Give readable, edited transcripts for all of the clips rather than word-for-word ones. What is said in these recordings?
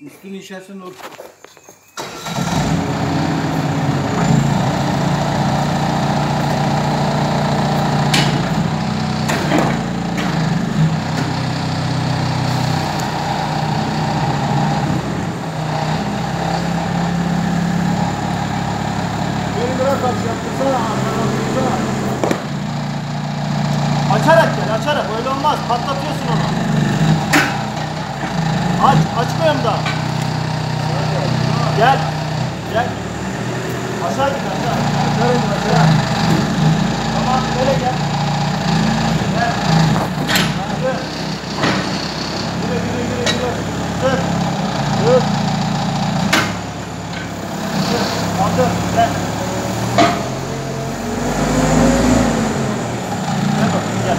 Üstünü işersen olur. Beni bırak aç yaptırsana. Açarak gel, açarak. Öyle olmaz. Patlatıyorsun onu. Açmıyorum da. Gel. Gel. Aşağı git, aşağı. Aşağı. Tamam, böyle gel. Gel. Hadi. Yürü. Dur. Dur. Kaldır. Gel. Gel bakayım, gel.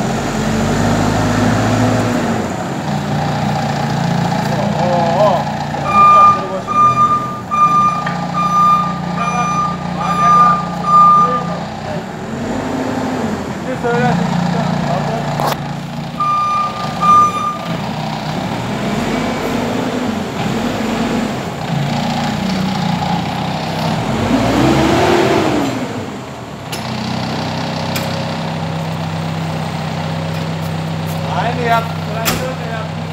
Aynı yap. Traktör de yap.